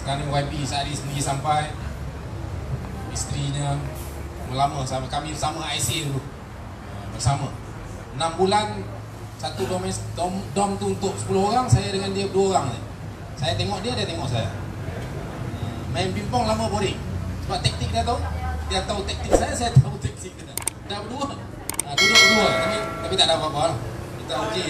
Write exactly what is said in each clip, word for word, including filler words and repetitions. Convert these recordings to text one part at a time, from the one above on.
Sekarang Y P Sari sendiri sampai, isterinya lama sama kami sama I C dulu bersama enam bulan satu dom, dom, dom tu untuk sepuluh orang, saya dengan dia dua orang je. Saya tengok dia, dia tengok saya. Main pingpong lama boring sebab taktik dia tahu, dia tahu taktik saya, saya tahu taktik dia. Dah berdua, nah, duduk berdua tapi, tapi tak ada apa-apa lah. Kita okey.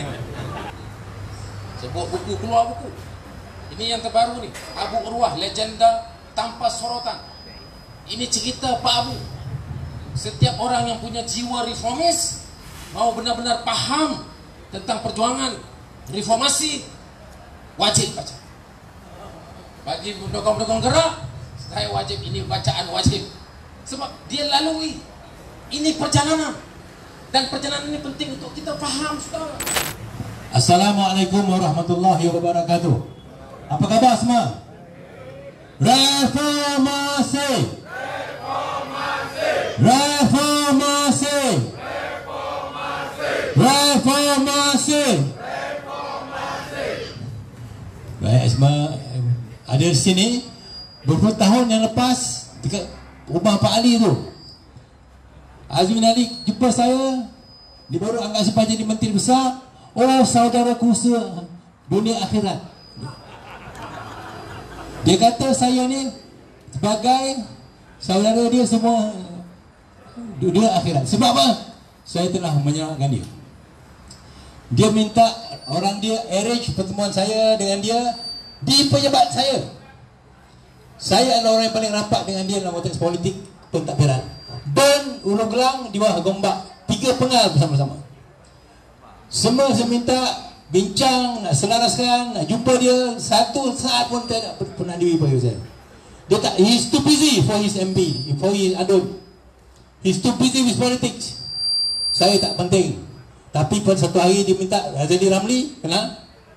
Sebut buku, keluar buku. Ini yang terbaru ni, Abu Urwah, legenda tanpa sorotan. Ini cerita Pak Abu. Setiap orang yang punya jiwa reformis, mau benar-benar paham tentang perjuangan reformasi, wajib baca. Bagi pendukung-pendukung gerak, saya wajib, ini bacaan wajib. Sebab dia lalui, ini perjalanan. Dan perjalanan ini penting untuk kita faham, saudara. Assalamualaikum warahmatullahi wabarakatuh. Apa khabar semua? Reformasi. Reformasi. Reformasi. Baik, semua ada di sini. Beberapa tahun yang lepas dekat rumah Pak Ali tu, Azmin Ali jumpa saya. Dia baru angkat sampai jadi menteri besar. Oh, saudaraku dunia akhirat. Dia kata saya ni sebagai saudara dia semua dunia akhirat. Sebab apa? Saya telah menyelamatkan dia. Dia minta orang dia arrange pertemuan saya dengan dia di pejabat saya. Saya adalah orang yang paling rapat dengan dia dalam konteks politik pentadbiran. Dan Ulu Gelang di bawah Gombak, tiga pengal bersama-sama. Semua saya minta bincang, nak selaraskan, nak jumpa dia. Satu saat pun tak pernah diwibayu saya. Dia tak, he's too busy for his M P, for his adult. He's too busy with politics. Saya tak penting. Tapi pada satu hari dia minta Razali Ramli, kenal?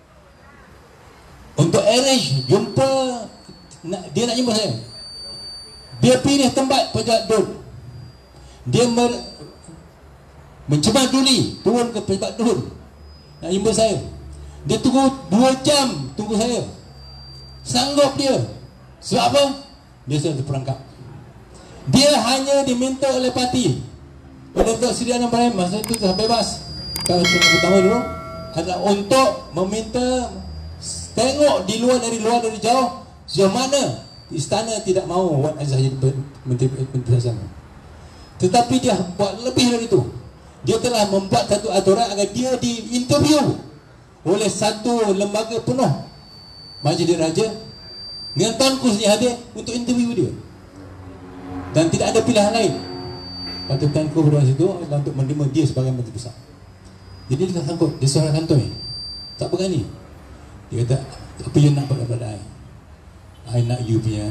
Untuk arrange, jumpa, nak, dia nak jumpa saya. Dia pilih tempat pejabat dun. Dia mer, mencemar duli, turun ke pejabat dun, nak jumpa saya. Dia tunggu dua jam, tunggu saya. Sanggup dia. Sebab apa? Dia sudah terperangkap. Dia hanya diminta oleh parti, oleh Datuk Seri Anwar Ibrahim, masa itu sudah bebas. Kalau yang pertama dulu adalah untuk meminta, tengok di luar, dari luar, dari jauh, sejauh mana istana tidak mahu Wan Azizah jadi Menteri Pertahanan. Tetapi dia buat lebih dari itu. Dia telah membuat satu aturan agar dia diinterview oleh satu lembaga penuh, Majlis Raja, dengan Tuan Ku sendiri hadir untuk interview dia. Dan tidak ada pilihan lain. Patut Tuan Ku berdua situ untuk menerima dia sebagai Menteri Besar. Jadi dia tak sangkut, dia seorang kantoi, tak berani. Dia kata, apa you nak pada I? I nak you punya,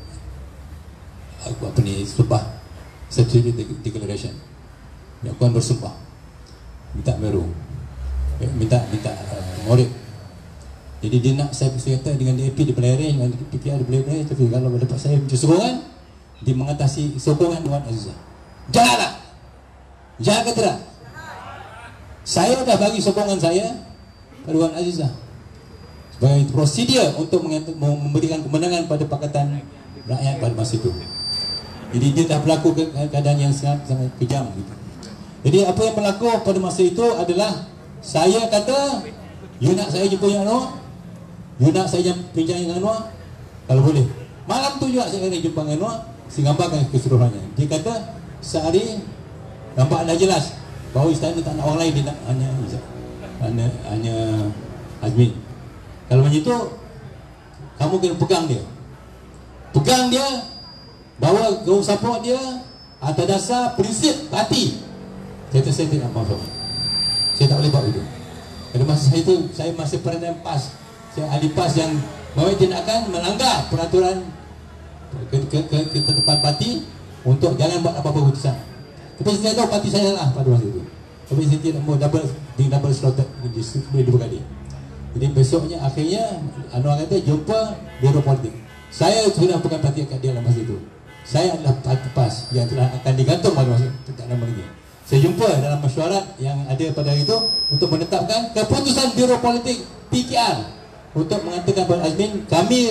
aku apa ni, sumpah Certificate Declaration. Aku akan bersumpah, minta meru, minta minta uh, morib. Jadi dia nak saya, saya kata dengan D A P dia boleh arrange, dengan P K R dia boleh arrange. Tapi kalau dapat saya macam sokongan, dia mengatasi sokongan Wan Azizah. Janganlah, jangan kata tak. Saya dah bagi sokongan saya pada Wan Azizah sebagai prosedur untuk memberikan kemenangan pada Pakatan Rakyat pada masa itu. Jadi dia dah berlaku keadaan yang sangat sangat kejam gitu. Jadi apa yang berlaku pada masa itu adalah saya kata, you nak saya jumpa dengan Anwar, you nak saya bincang dengan Anwar, kalau boleh. Malam tu juga saya kena jumpa dengan Anwar, saya gambarkan keseluruhannya. Dia kata sehari nampak dah jelas bahawa istana tak nak orang lain, dia nak hanya hanya, hanya Azmin. Kalau macam itu, kamu kena pegang dia, pegang dia, bawa go support dia atas dasar prinsip parti. Saya kata saya tidak mahu, saya tak boleh buat itu. Pada masa saya itu, saya masih peranan PAS, saya ahli PAS yang bahawa dia nak akan melanggar peraturan ketetapan parti untuk jangan buat apa-apa keputusan. Tapi saya tahu parti saya lah pada masa itu. Tapi saya tidak mahu double di double slotted di dua kali. Jadi besoknya akhirnya Anwar kata jumpa Biro Politik. Saya sudah bukan parti kat dia dalam masa itu. Saya adalah parti PAS yang telah akan digantung pada masa itu, tak nama lagi. Saya jumpa dalam mesyuarat yang ada pada itu untuk menetapkan keputusan Biro Politik P K R untuk mengatakan kepada Azmin, kami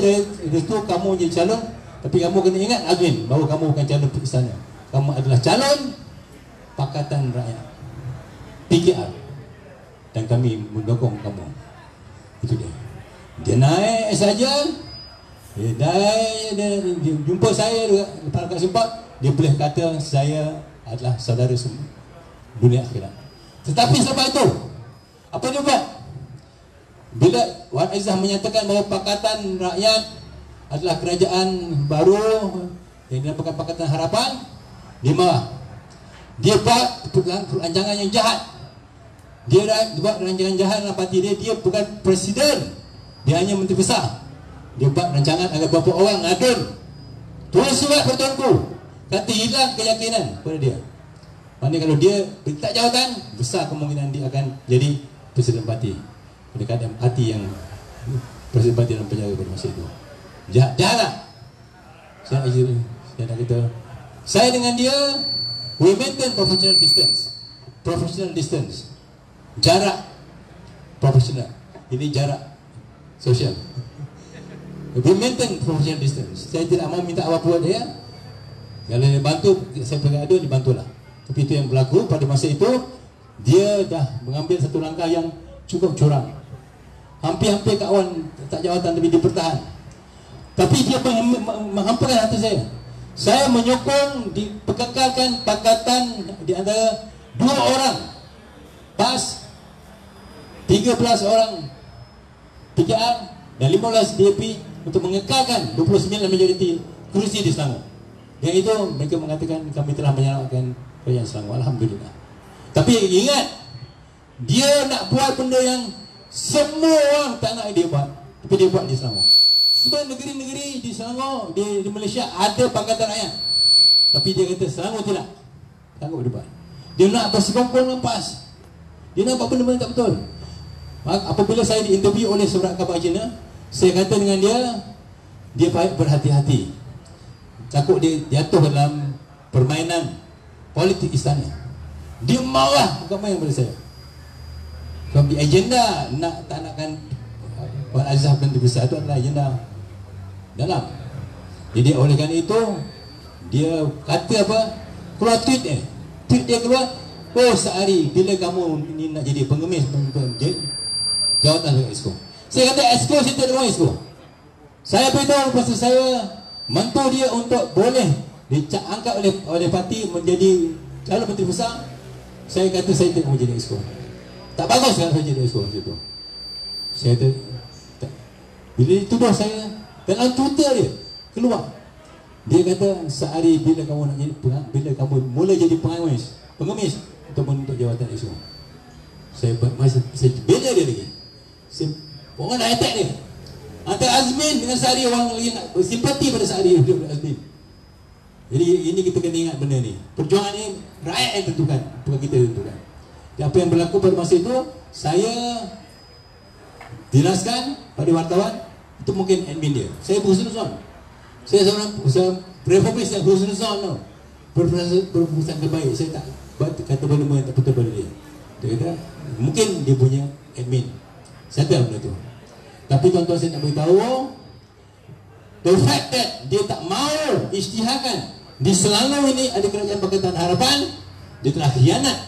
itu kamu jadi calon, tapi kamu kena ingat Azmin, bahawa kamu bukan calon untuk istana. Kamu adalah calon Pakatan Rakyat, P K R, dan kami mendukung kamu. Itu dia. Dia naik saja, dia naik, dia, dia jumpa saya pada sempat, dia boleh kata saya adalah saudara semua dunia akhirat. Tetapi selepas itu, apa dia buat? Bila Wan Aziz menyatakan bahawa Pakatan Rakyat adalah kerajaan baru yang dinamakan Pakatan Harapan, dia marah. Dia buat rancangan yang jahat. Dia buat rancangan jahat dalam parti dia. Dia bukan presiden, dia hanya menteri besar. Dia buat rancangan agar beberapa orang adun tulis surat bertuanku, kata hilang keyakinan pada dia. Maksudnya kalau dia tak jawatan, besar kemungkinan dia akan jadi presiden parti. Pendekatan hati yang presiden parti dalam penjara pada masa itu. Jahat, jahat lah. Saya nak izin, saya nak kata, saya dengan dia, we maintain professional distance. Professional distance. Jarak profesional. Ini jarak sosial. We maintain professional distance. Saya tidak mahu minta apa-apa dia. Kalau dia bantu, saya pegang ada, dibantulah. Tapi itu yang berlaku pada masa itu. Dia dah mengambil satu langkah yang cukup curang. Hampir-hampir kawan tak jawatan tapi dia bertahan. Tapi dia menghampirkan hati saya. Saya menyokong diperkekalkan pakatan di antara dua orang PAS, tiga belas orang P K R dan lima belas D A P untuk mengekalkan dua puluh sembilan majoriti kursi di Selangor. Yang itu mereka mengatakan kami telah menyelamatkan kerajaan Selangor. Alhamdulillah. Tapi ingat, dia nak buat benda yang semua orang tak nak dia buat, tapi dia buat di Selangor. Sebab negeri-negeri di Selangor, di, di Malaysia ada Pakatan Rakyat, tapi dia kata Selangor tidak. Selangor dia buat. Dia nak bersekongkol dengan PAS. Dia nak buat benda-benda tak betul. Apabila saya diinterview oleh Surat Khabar Cina, saya kata dengan dia, dia baik berhati-hati. Takut dia jatuh dalam permainan politik istana. Dia marah bukan main pada saya. Kalau di agenda nak tak nakkan Wan Aziz Menteri Besar itu adalah agenda dalam. Jadi oleh kerana itu dia kata apa? Keluar tweet eh. Tweet dia keluar, oh sehari bila kamu ni nak jadi pengemis jawatan dengan Exco. Saya kata Exco, saya tak ada Exco. Saya beritahu pasal saya mantu dia untuk boleh diangkat oleh oleh parti menjadi calon menteri besar. Saya kata saya tidak mau jadi Exco. Tak bagus kan saya jadi Exco situ. Saya kata tak. Bila dituduh saya dalam Twitter dia keluar, dia kata sehari bila kamu nak jadi bila kamu mula jadi pengemis, pengemis untuk menuntut jawatan Exco. Saya masih saya bela dia lagi. Saya orang nak attack dia. Antara Azmin dengan Sehari, orang lagi nak bersimpati pada Sehari dia pada Azmin. Jadi ini kita kena ingat benda ni. Perjuangan ni rakyat yang tentukan, bukan kita tentukan. Dan apa yang berlaku pada masa itu, saya jelaskan pada wartawan, itu mungkin admin dia. Saya berhusnuzon. Saya seorang reformis yang berhusnuzon tau. Berperusahaan terbaik. Saya tak kata benda-benda yang tak betul pada dia. Dia kata, mungkin dia punya admin. Saya tahu benda tu. Tapi tuan-tuan saya nak beritahu, the fact that dia tak mahu isytiharkan di Selangor ini ada kerajaan Pakatan Harapan, dia telah khianat.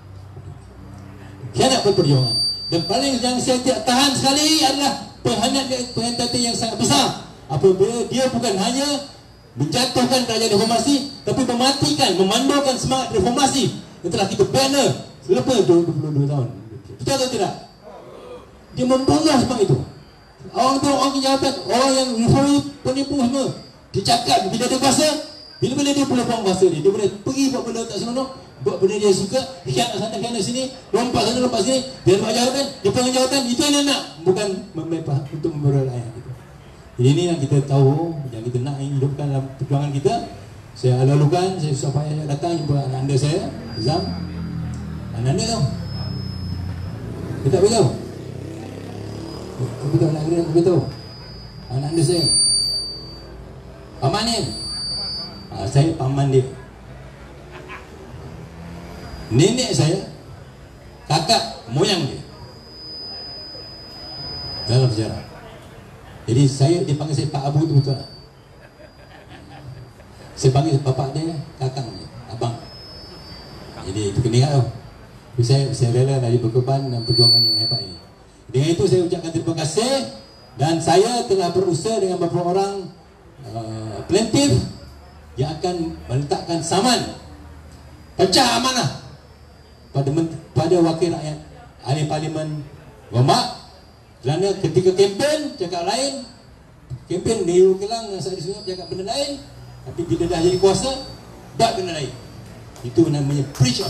Khianat perjuangan. Dan paling yang saya tidak tahan sekali adalah pengkhianatan yang sangat besar. Apabila dia bukan hanya menjatuhkan kerajaan reformasi, tapi mematikan, memandulkan semangat reformasi yang telah kita bina selama dua puluh dua tahun. Betul atau tidak? Dia membangga sebab itu. Orang tu orang kejahatan, orang yang reformasi penipu semua. Dia cakap bila dia kuasa, bila-bila dia boleh buang kuasa dia, dia boleh pergi buat benda tak senonoh, buat benda dia suka, khianat sana, khianat sini, lompat sana, lompat sini, dia dapat jawatan, dia pengen jawatan, itu yang dia nak, bukan memepah untuk memberi rakyat gitu. Jadi ini yang kita tahu, yang kita nak hidupkan dalam perjuangan kita. Saya lalukan, saya supaya datang jumpa anak anda saya, Zam. Anak anda tahu? Dia tak beritahu? Dia beritahu anak dia, dia beritahu anak anda saya paman ni. Ha, saya paman dia. Nenek saya kakak moyang dia dalam sejarah. Jadi saya dipanggil saya Pak Abu tu betul tak? Saya panggil bapak dia kakang dia, abang. Jadi itu kena ingat tau. Saya, saya rela dari berkorban dan perjuangan yang hebat ini. Dengan itu saya ucapkan terima kasih. Dan saya telah berusaha dengan beberapa orang uh, plaintiff yang akan meletakkan saman pecah amanah pada pada wakil rakyat ahli parlimen Gombak. Kerana ketika kempen cakap lain, kempen Nehru Kelang dan Saidy Sunyob cakap benda lain, tapi bila dah jadi kuasa buat benda lain. Itu namanya preach on.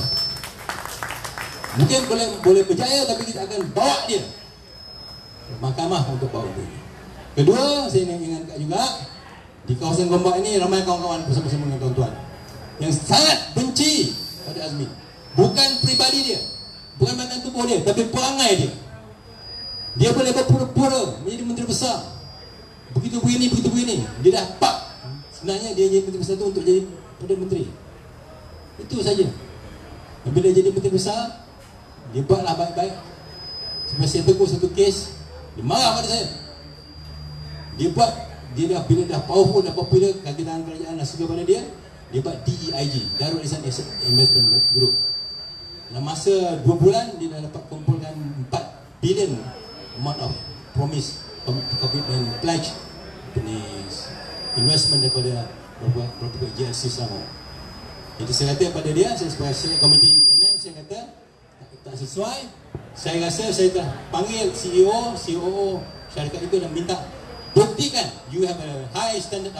Mungkin boleh boleh berjaya, tapi kita akan bawa dia ke mahkamah untuk bawa dia. Kedua, saya nak ingatkan juga, di kawasan Gombak ini ramai kawan-kawan bersama-sama dengan tuan-tuan yang sangat benci pada Azmi. Bukan peribadi dia, bukan mantan tubuh dia, tapi perangai dia. Dia boleh berpura-pura menjadi menteri besar, begitu begini, begitu begini. Dia dah pak. Sebenarnya dia jadi menteri besar itu untuk jadi Perdana Menteri. Itu saja. Dan bila jadi menteri besar, dia buatlah baik-baik. Sampai saya tegur satu kes, dia marah pada saya. Dia buat, dia dah bila dah powerful, dah popular, kaki tangan kerajaan dah suka pada dia, dia buat D E I G, Darul Ihsan Investment Group. Dalam masa dua bulan, dia dah dapat kumpulkan empat bilion amount of promise, commitment, pledge jenis investment daripada beberapa J S C Selangor. Jadi saya kata pada dia, saya sebagai Select Komiti M M, saya kata tak sesuai. Saya rasa saya telah panggil C E O, C O O syarikat itu dan minta buktikan you have a high standard of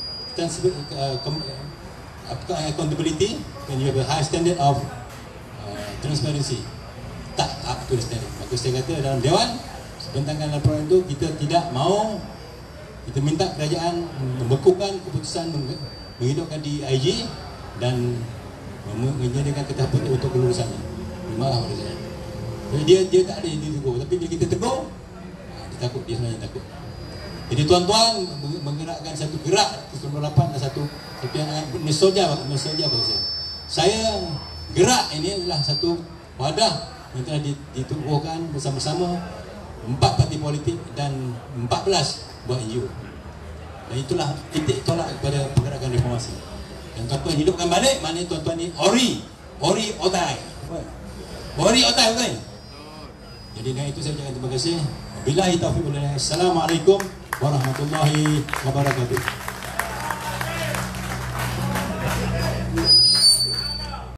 uh, accountability and you have a high standard of uh, transparency. Tak up to the standard. Maka saya kata dalam Dewan, sebenarnya laporan itu kita tidak mau, kita minta kerajaan membekukan keputusan menghidupkan D I G dan menyediakan ketahpuan untuk kelulusannya. Marah pada saya. Jadi dia dia tak ada yang ditegur, tapi bila kita tegur, dia takut, dia sebenarnya takut. Jadi tuan-tuan menggerakkan satu gerak sembilan puluh lapan dan satu satu yang nostalgia, nostalgia bagi saya. Saya gerak ini adalah satu wadah yang telah ditubuhkan bersama-sama empat parti politik dan empat belas buah N G O. Dan itulah titik tolak kepada pergerakan reformasi. Dan tuan-tuan hidupkan balik, maknanya tuan-tuan ni ori, ori otai. Ori otai bukan? Jadi dengan itu saya ucapkan terima kasih. Wabillahi taufiq wal hidayah. Assalamualaikum warahmatullahi wabarakatuh.